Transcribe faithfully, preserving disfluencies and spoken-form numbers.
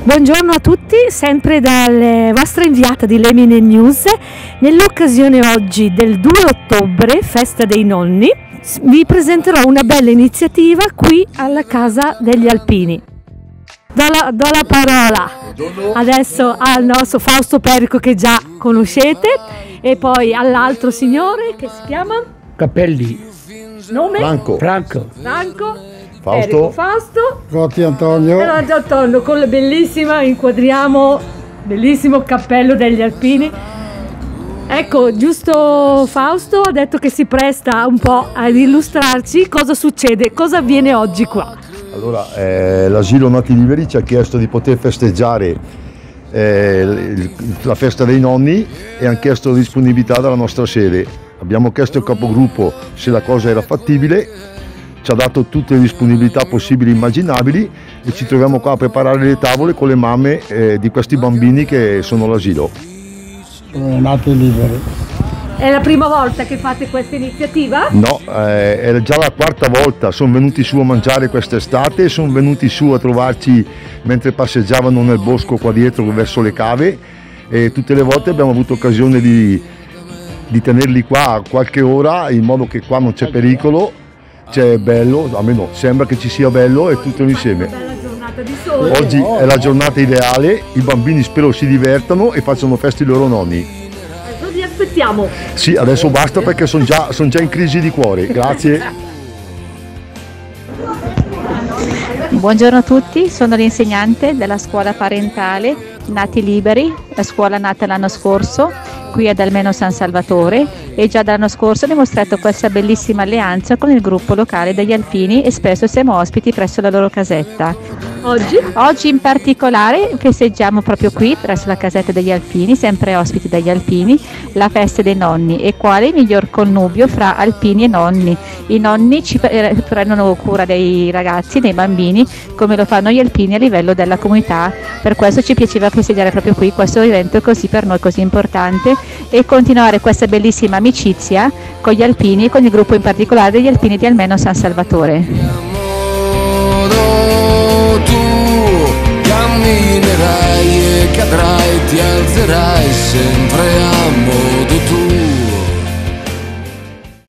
Buongiorno a tutti, sempre dalle vostre inviate di Lemine News. Nell'occasione oggi del due ottobre, festa dei nonni, vi presenterò una bella iniziativa qui alla Casa degli Alpini. Do la, do la parola adesso al nostro Fausto Perico, che già conoscete, e poi all'altro signore che si chiama Cappelli. Nome? Franco. Franco. Franco. Fausto. Perico, Fausto. Rotti Antonio. E Rotti Antonio, con la bellissima, inquadriamo, bellissimo cappello degli Alpini. Ecco, giusto, Fausto ha detto che si presta un po' ad illustrarci cosa succede, cosa avviene oggi qua. Allora, eh, l'Asilo Nati Liberi ci ha chiesto di poter festeggiare eh, la festa dei nonni e hanno chiesto la disponibilità dalla nostra sede. Abbiamo chiesto al capogruppo se la cosa era fattibile, ci ha dato tutte le disponibilità possibili e immaginabili e ci troviamo qua a preparare le tavole con le mamme eh, di questi bambini che sono all'asilo. Sono nati liberi. È la prima volta che fate questa iniziativa? No, eh, è già la quarta volta, sono venuti su a mangiare quest'estate, sono venuti su a trovarci mentre passeggiavano nel bosco qua dietro verso le cave e tutte le volte abbiamo avuto occasione di, di tenerli qua qualche ora in modo che qua non c'è pericolo, c'è bello, almeno sembra che ci sia bello e tutto insieme. Una bella giornata di sole. Oggi è la giornata ideale, i bambini spero si divertano e facciano festa i loro nonni. Vi aspettiamo. Sì, adesso basta perché sono già, son già in crisi di cuore, grazie. Buongiorno a tutti, sono l'insegnante della scuola parentale Nati Liberi, la scuola nata l'anno scorso qui ad Almeno San Salvatore, e già dall'anno scorso ho dimostrato questa bellissima alleanza con il gruppo locale degli Alpini e spesso siamo ospiti presso la loro casetta. Oggi? Oggi in particolare festeggiamo proprio qui presso la casetta degli Alpini, sempre ospiti dagli Alpini, la festa dei nonni, e quale miglior connubio fra alpini e nonni. I nonni ci prendono cura dei ragazzi, dei bambini, come lo fanno gli alpini a livello della comunità. Per questo ci piaceva festeggiare proprio qui questo evento così per noi così importante e continuare questa bellissima amicizia con gli alpini e con il gruppo in particolare degli Alpini di Almeno San Salvatore. Camminerai e cadrai, ti alzerai sempre a modo tuo.